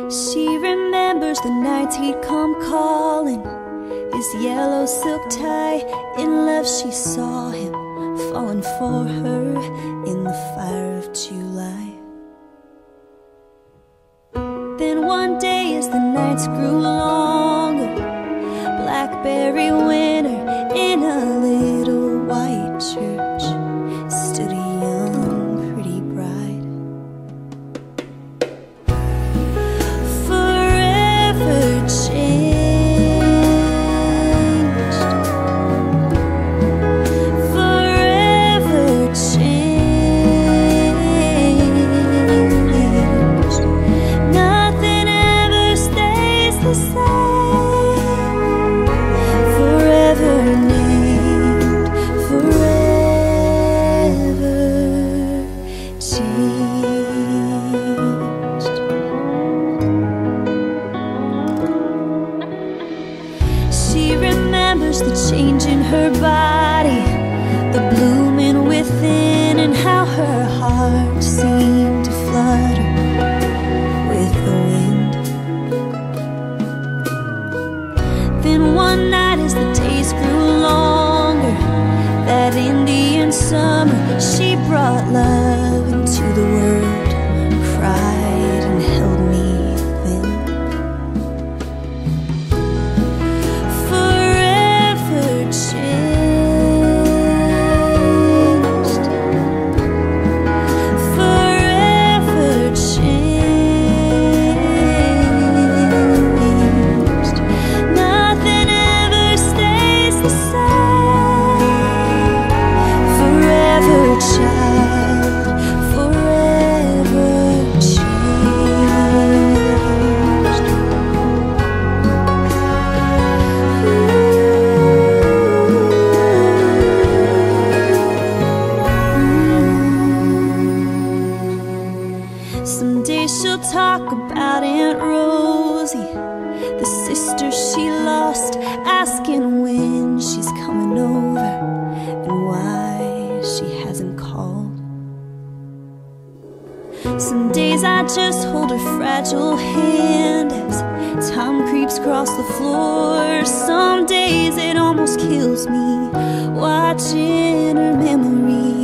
She remembers the nights he'd come calling, his yellow silk tie. In love she saw him falling for her in the fire of July. Then one day as the nights grew longer, Blackberry winter, in a little white church stood a young pretty bride. Forever changed, forever changed. Nothing ever stays the same. Forever named, forever changed. She remembers the change in her body, the blooming within, and how her heart seemed to flutter with the wind. Then one night as the days grew longer, that Indian summer, she brought love into the world, cried and held me then. Forever changed, forever changed. Nothing ever stays the same. Forever child, forever changed. Someday she'll talk about Aunt Rosie, the sister she lost, asking when she's coming over and why she hasn't called. Some days I just hold her fragile hand as time creeps across the floor. Some days it almost kills me watching her memory